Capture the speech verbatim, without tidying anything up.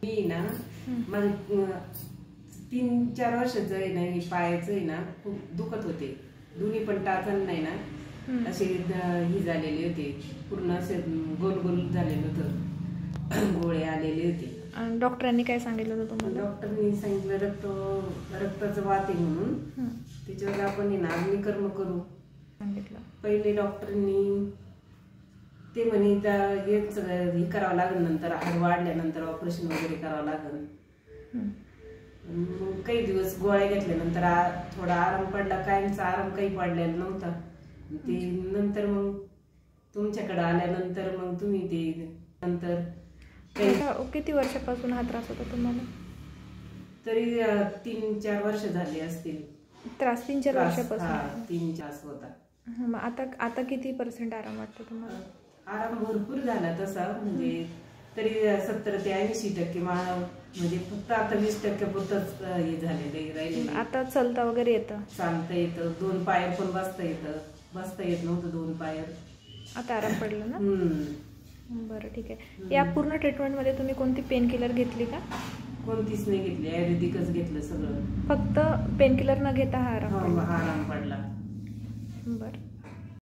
मी ना मग तीन चार वर्षाचं आहे ना, हे पायाचं आहे ना खूप दुखत होते, दोन्ही पण टाचन नाही ना असे ही झालेले होते, पूर्ण असे गोल गोल झालेलं होतं, गोळे आलेले होते. डॉक्टरांनी काय सांगितलं होतं तुम्हाला? डॉक्टरनी सांगितलं रक्त रक्ताचं वात आहे म्हणून, त्याच्यावर आपण हे ना अग्निकर्म करू सांगितलं. पहिले डॉक्टरांनी ते म्हणे हेच हे करावं लागेल, नंतर हाड वाढल्यानंतर ऑपरेशन वगैरे करावं लागेल. मग काही दिवस गोळ्या घेतल्यानंतर थोडा आराम पडला, कायमचा आराम काही पडलेला नव्हता. ते नंतर मग तुमच्याकडे आल्यानंतर मग तुम्ही ते नंतर किती वर्षापासून हा त्रास होता तुम्हाला? तरी तीन चार वर्ष झाली असतील. त्रास तीन चार वर्षापासून तीन चार होता. मग आता आता किती पर्सेंट आराम वाटतो तुम्हाला? आराम भरपूर झाला तसा, म्हणजे तरी सत्तर ते ऐंशी टक्के म्हणजे फक्त आता वीस टक्के पुरतच हे झालेले राहिले. आता चलता वगैरे येतं? चालता येतं, दोन पायर पण बसता येतं. बसता येत नव्हतं दोन पायर, आता आराम पडला ना? बरं ठीक आहे. या पूर्ण ट्रीटमेंटमध्ये तुम्ही कोणती पेन किलर घेतली का? कोणतीच नाही घेतली, आयुर्वेदिकच घेतलं सगळं. फक्त पेन किलर न घेता हा आराम आराम पडला. बरं.